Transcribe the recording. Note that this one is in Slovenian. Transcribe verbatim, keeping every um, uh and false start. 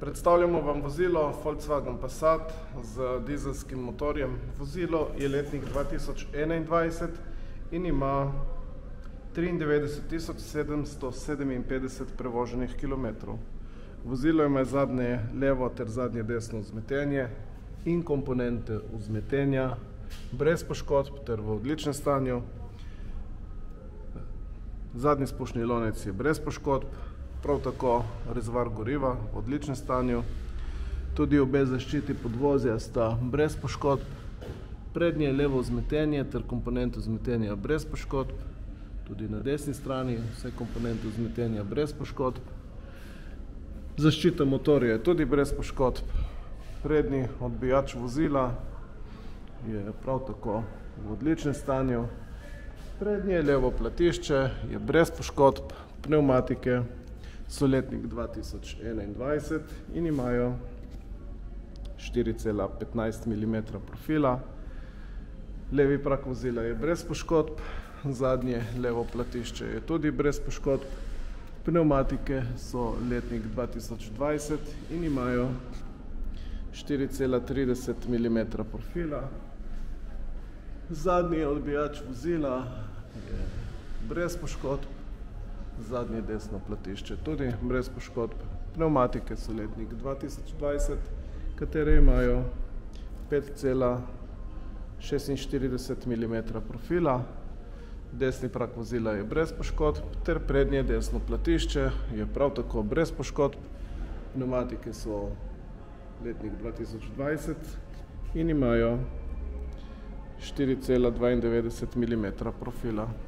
Predstavljamo vam vozilo Volkswagen Passat z dizelskim motorjem. Vozilo je letnik dva tisoč enaindvajset in ima triindevetdeset tisoč sedemsto sedeminpetdeset prevoženih kilometrov. Vozilo ima zadnje levo ter zadnje desno vzmetenje in komponente vzmetenja brez poškodb ter v odličnem stanju. Zadnji spušni lonec je brez poškodb, prav tako rezervoar goriva v odličnem stanju. Tudi obe zaščiti podvozja sta brez poškodb. Prednje levo vzmetenje ter komponente vzmetenja brez poškodb. Tudi na desni strani vse komponente vzmetenja brez poškodb. Zaščita motorja je tudi brez poškodb. Prednji odbijač vozila je prav tako v odličnem stanju. Prednje levo platišče je brez poškodb. Pnevmatike so letnik dva tisoč enaindvajset in imajo štiri cela petnajst milimetra profila. Levi prak vozila je brez poškodb, zadnje levo platišče je tudi brez poškodb. Pnevmatike so letnik dva tisoč dvajset in imajo štiri cela trideset milimetra profila. Zadnji odbijač vozila je brez poškodb, zadnje desno platišče tudi brez poškodb. Pnevmatike so letnik dva tisoč dvajset, katere imajo pet cela šestinštirideset milimetra profila. Desni prak vozila je brez poškodb ter prednje desno platišče je prav tako brez poškodb. Pnevmatike so letnik dva tisoč dvajset in imajo štiri cela dvaindevetdeset milimetra profila.